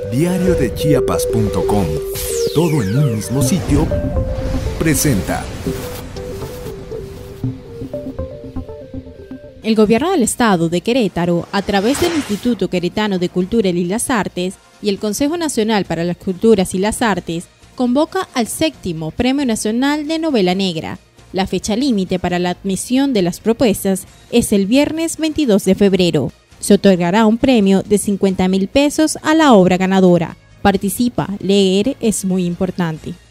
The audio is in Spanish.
Diariodechiapas.com, todo en un mismo sitio, presenta. El Gobierno del Estado de Querétaro, a través del Instituto Queretano de Cultura y las Artes y el Consejo Nacional para las Culturas y las Artes, convoca al 7º Premio Nacional de Novela Negra. La fecha límite para la admisión de las propuestas es el viernes 22 de febrero. Se otorgará un premio de 50,000 pesos a la obra ganadora. Participa, leer es muy importante.